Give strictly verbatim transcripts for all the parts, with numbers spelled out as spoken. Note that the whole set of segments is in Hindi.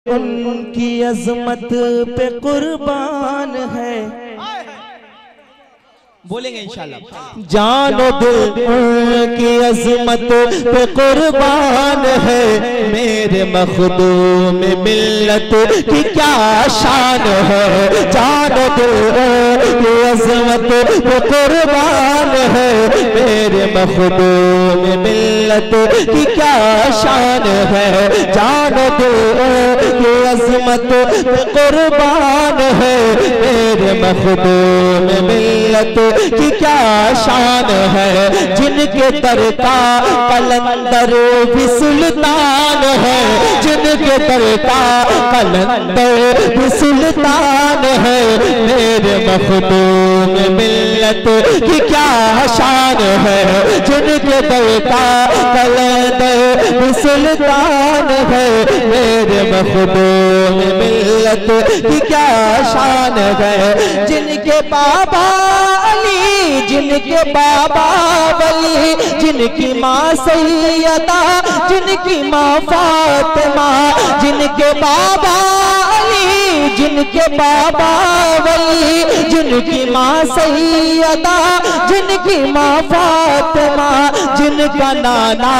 उनकी अजमत पे कुर्बान है, बोलेंगे इंशाल्लाह। जानो दिल उनकी अजमत पे कुर्बान है, मेरे मखदूम मिल्लत की क्या शान है। जानो दिल उनकी अजमत पे कुर्बान है, मेरे मखदूम मिल्लत की क्या शान है। जानो दिल उनकी अजमत पे कुर्बान है, मेरे मखदूम मिल्लत की क्या शान है। जिनके दर का कलंदर भी सुल्तान है, जिनके दर का कलंदर भी सुल्तान है, मेरे मखदूम मिल्लत की क्या शान है। जिनके दर का कलंदर भी सुल्तान है, मेरे मखदूम मिल्लत की क्या शान है। जिनके बाबा जिनके बाबा वली, जिनकी माँ सैयदा, जिनकी माँ फातिमा, जिनके बाबा अली, जिनके बाबा वली, जिनकी माँ सैयदा, जिनकी माँ फातिमा, जिनका नाना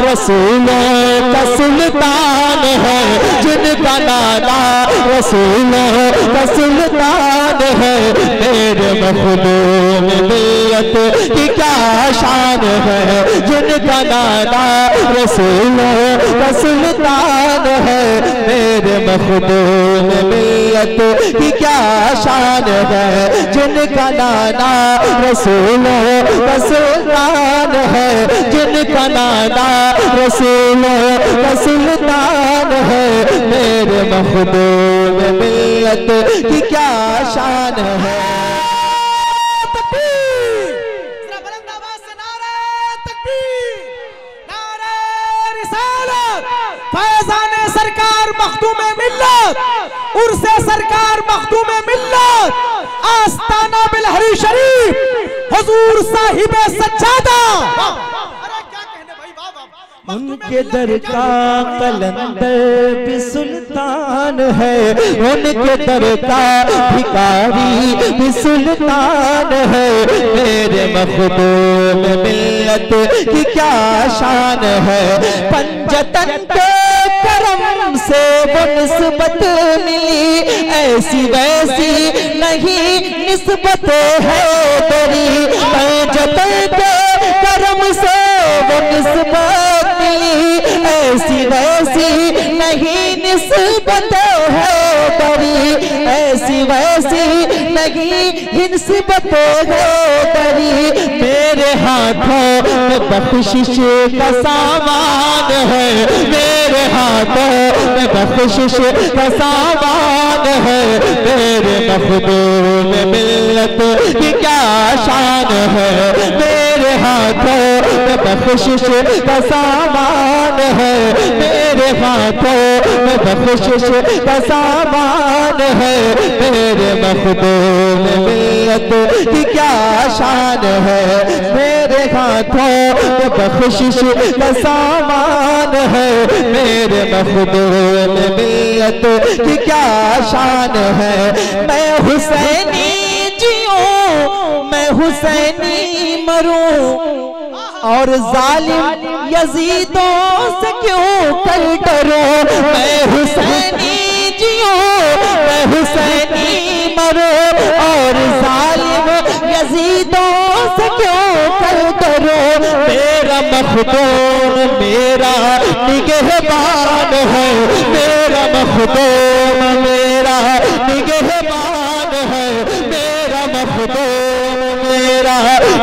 रसूलों का सुल्तान है, जिनका नाना रसूलों का सुल्तान है, मेरे मखदूम मिल्लत की क्या शान है। जिनका नाना रसूलों का सुल्तान है, मेरे मखदूम मिल्लत की क्या शान है। जिनका नाना रसूलों का सुल्तान है, जिनका नाना रसूलों का सुल्तान है, मेरे मखदूम मिल्लत की क्या शान है। सरकार मखदूम मिल्लत, उर्से सरकार मखदूम मिल्लत, आस्ताना बिलहरी शरीफ हुजूर साहिबे सज्जादा। उनके दर का कलंदर भी सुल्तान है, उनके दर का भिखारी भी सुल्तान है, मेरे मखदूम मिल्लत की क्या शान है। पंजतन के करम से वो निस्बत मिली, ऐसी वैसी नहीं निस्बत है तेरी। पंजतन के करम से वो निस्बत मिली, ऐसी वैसी नहीं निस्बत है तेरी, ऐसी वैसी नहीं निस्बत है तेरी। मेरे हाथों में बख्शिश का सामान है, मेरे हाथों में बख्शिश का सामान है, मेरे मखदूम मिल्लत की क्या शान है। मेरे हाथों में बख्शिश का सामान है, मेरे हाथों में बख्शिश का सामान है, मेरे मखदूम मिल्लत की क्या शान है। मेरे हाथों में बख्शिश का सामान है, मेरे मखदूम मिल्लत की क्या शान है। मैं हुसैनी जियूं, मैं हुसैनी मरूं, और जालिम यजीदों से क्यों कर डरूं। मैं हुसैनी जियूं, मैं हुसैनी मरूं, और जालिम यजीदों से क्यों कर डरूं। मेरा मखदूम मेरा निगहबान है, मेरा मखदूम मेरा निगहबान है, मेरा मखदूम मेरा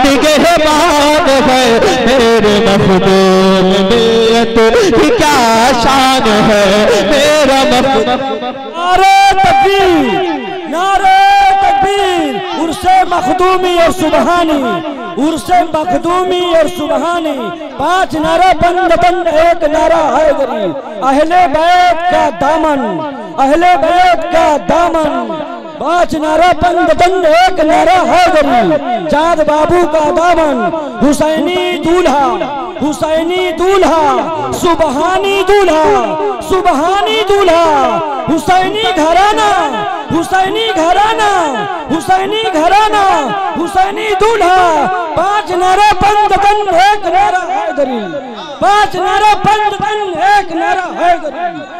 निगहबान है, मेरे मखदूम मिल्लत की क्या शान है। मेरा मखदूम नारे तकबीर, नारे तकबीर, उर्से मखदूमी और सुबहानी, उर्से मखदूमी और सुबहानी। पांच नारा बंद बंद एक नारा है गरी, अहले बैत का दामन, अहले बैत का दामन। पांच नारा बंद बंद एक नारा है गरी, चाँद बाबू का दामन, हुसैनी दूल्हा हुसैनी दूल्हा सुबहानी दूल्हा सुबहानी दूल्हा हुसैनी घराना हुसैनी घराना हुसैनी घराना हुसैनी दूल्हा। पांच नारा बंद बंद एक नारा हैदरी, पांच नारा बंद बंद एक नारा हैदरी।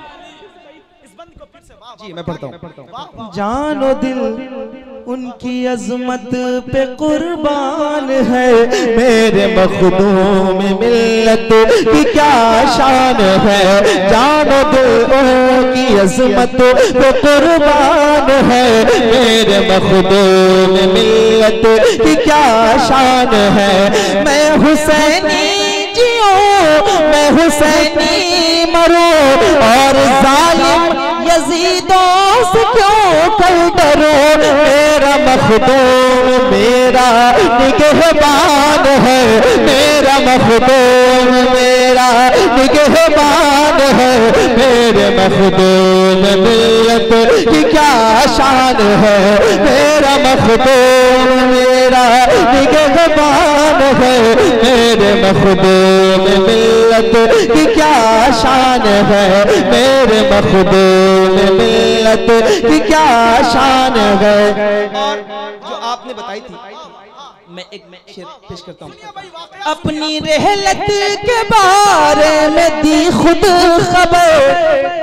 जी मैं पढ़ता हूँ। जानो दिल उनकी अजमत पे कुर्बान है, मेरे मखदूम मिल्लत की क्या शान है। जानो दिल उनकी अजमत पे कुर्बान है, मेरे मखदूम मिल्लत की क्या शान है। मैं हुसैनी जियो मैं हुसैनी मरो, और जालिम यजीदों से क्यों कर डरो। मेरा मखदूम मेरा निगहबान है, मेरा मखदूम मेरा निगहबान है। मेरे मखदूम मिल्लत की क्या शान है, मेरा मखदूम मेरा निगहबान है। मेरे मखदूम मिल्लत की क्या शान है, मेरे मखदूम मिल्लत की क्या शान है। और जो आपने बताई थी मैं एक शेर पेश करता हूँ। अपनी रहलत के बारे में दी खुद खबर,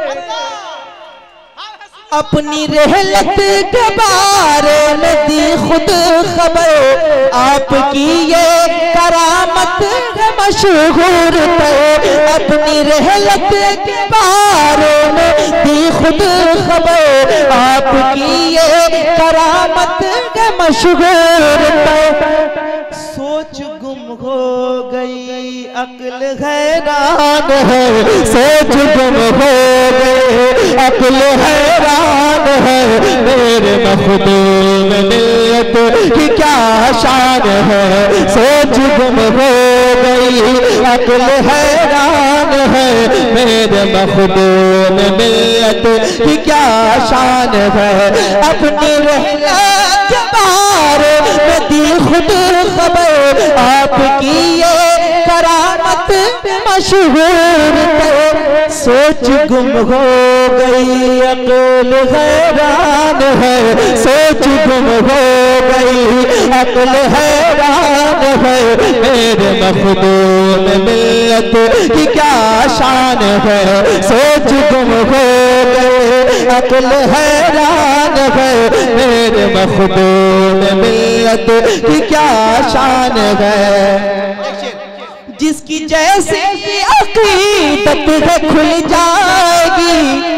अपनी रहलत के बारे में दी खुद खबर। आपकी ये करामत है मशहूर है, अपनी रहलत के बारे में दी खुद खबर। आपकी ये करामत है मशहूर है। सोच गुम हो गई अक्ल हैरान है, सोच गुम हो गई अक्ल हैरान है। मेरे मखदूम मिल्लत की क्या शान है, सोच गुम हो गई अक्ल हैरान है। मेरे मखदूम मिल्लत की क्या शान है। अपनी रहलत के बारे में दी खुद खबर, आपकी ये करामत मशहूर है। सोच गुम हो गई अक्ल हैरान है, सोच गुम हो गई अक्ल हैरान है। मेरे मखदूम मिल्लत की क्या शान है, सोच गुम हो गई अक्ल हैरान है। मेरे मखदूम मिल्लत की क्या शान है। जिसकी जैसे अकीदत है खुल जाएगी,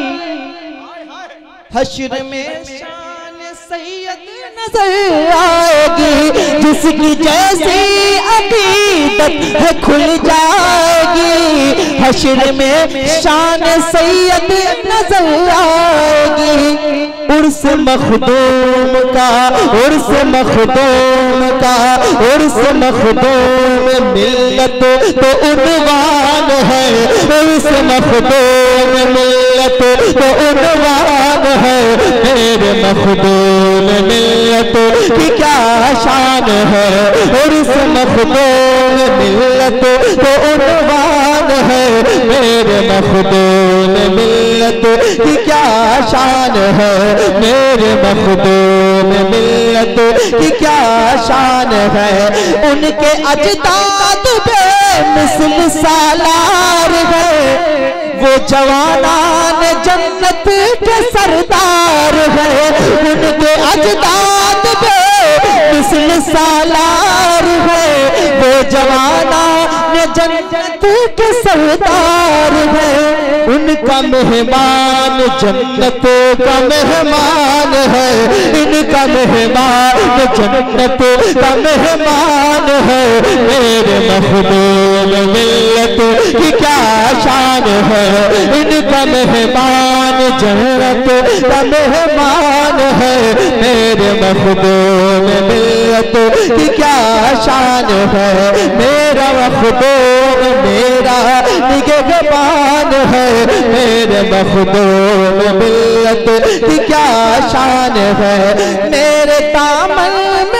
हश्र में शान सैयद नजर आएगी। जिसकी जैसी अकीदत है खुल जाएगी, हश्र में शान सैयद नजर आएगी। उर्स मखदूम का उर्स मखदूम का उर्स मखदूम मिल्लत तो उन्वान है, उर्स मखदूम मिल्लत तो उन्वान है। मेरे मखदूम मिल्लत की क्या शान है, उर्स मखदूम मिल्लत तो उन्वान है। मेरे मखदूम मिल्लत की क्या शान है, मेरे मखदूम मिल्लत की क्या शान है। उनके अजदाद बेमिसल सालार है, वो जवानान जन्नत के सरदार है। उनके अजदाद बेमिसल सालार है, वो जवानान जन्नत के सरदार है। उनका मेहमान जन्नत का मेहमान है, इनका मेहमान जन्नत का मेहमान है। मेरे मखदूम मिल्लत की क्या शान है, इनका मेहमान जन्नत का मेहमान है। मेरे मखदूम मिल्लत की क्या शान है। मेरा मखदूम मेरा निगहबान है, मेरे मखदूम मिल्लत की क्या शान है। मेरे दामन में इस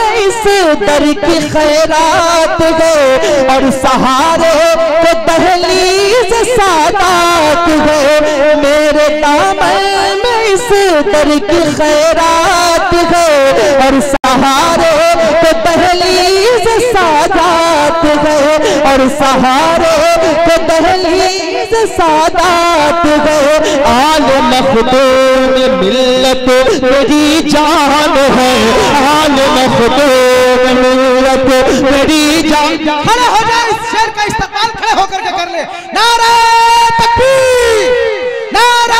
दर की खैरात है और सहारे को दहलीज सादात है। मेरे दामन में इस दर की खैरात है और सहारे को दहलीज सादात है और सहारे को दहलीज सादात है। आल मखदूम मिल्लत मेरी जान है, आल मखदूम मिल्लत मेरी जान। खड़े हो जाए, इस शेर का इस्तेमाल खड़े होकर के कर ले। नारा तकबीर, नारा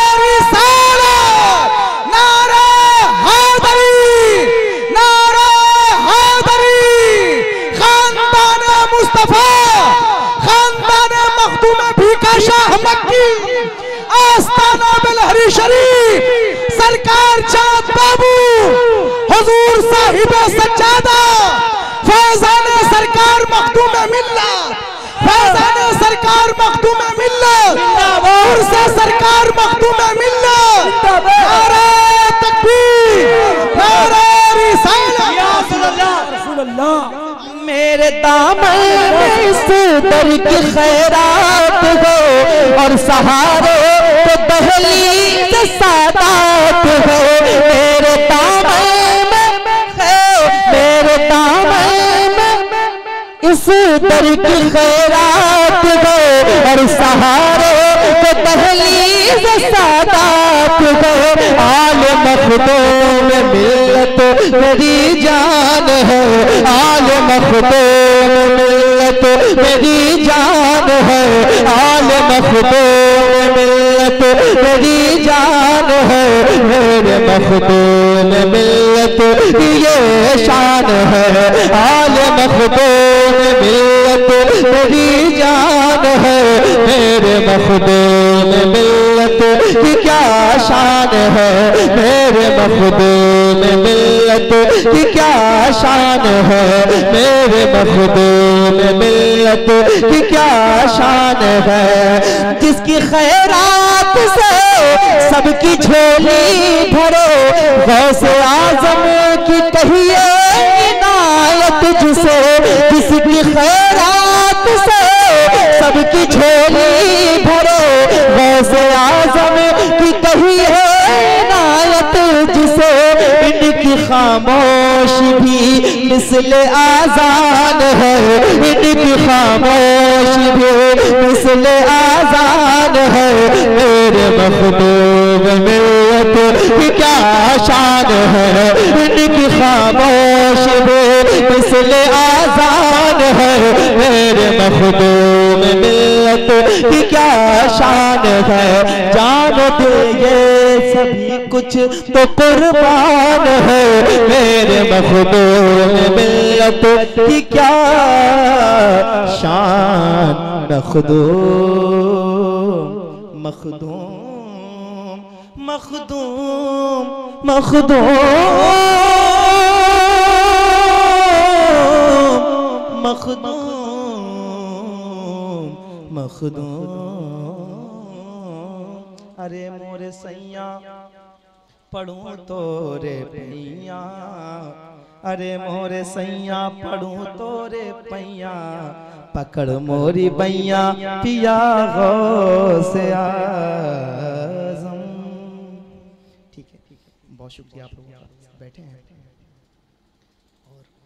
रिसालत, नारा हैदरी, नारा हैदरी। खानदान मुस्तफा, खानदान मखदूम भीखा शाह मक्की, आस्ताना बिलहरी शरीफ, सरकार चाँद बाबू, हुजूर साहिब सज्जादा, फैजान सरकार मखदूम मिल्लत, फैजान सरकार मखदूम मिल्लत, उर्से सरकार मखदूम मिल्लत। नारा तकबीर, नारा रिसालत। या रसूल अल्लाह। मेरे दामन में इस दर की खैरात है और सहारे को दहलीज सादात है। मेरे दामन में है, मेरे दामन में इस दर की खैरात है और सहारे को दहलीज सादात है। आल मखदूम मिल्लत मेरी जान है, आल मखदूम मिल्लत मेरी जान है, आल मखदूम मिल्लत मेरी जान है। मेरे मखदूम मिल्लत ये शान है, आल मखदूम मिल्लत मेरी जान है। मेरे मखदूम मिल्लत की क्या शान है, मेरे मखदूम मिल्लत की क्या शान है, मेरे मखदूम मिल्लत की क्या शान है। जिसकी खैरात से सबकी झोली भरो, गौसे आजम की कहिए इनायत जिसे, जिसकी खैरात से सबकी झोली भरो, गौसे आजम की कहिए इनायत जिसे। इनकी खामोशी भी मिसले आजान है, इनकी खामोशी भी मिसले आजान है। मेरे मखदूम मिल्लत की क्या शान है, इनकी खामोशी भी मिसले आजान है। मेरे मखदूम मिल्लत की क्या शान है। जान दे ये सभी कुछ तो कुर्बान है, मेरे मखदूम मिल्लत की क्या शान। मखदूम मखदूम मखदूम मखदूम मखदूम मखदूम। अरे मोरे सैया पढ़ूं तोरे पैया, अरे मोरे सैया पढ़ूं तोरे पैया, पकड़ मोरी बैया पिया गौसे आज़म। ठीक है, बहुत शुक्रिया आप लोगों का, बैठे हैं। और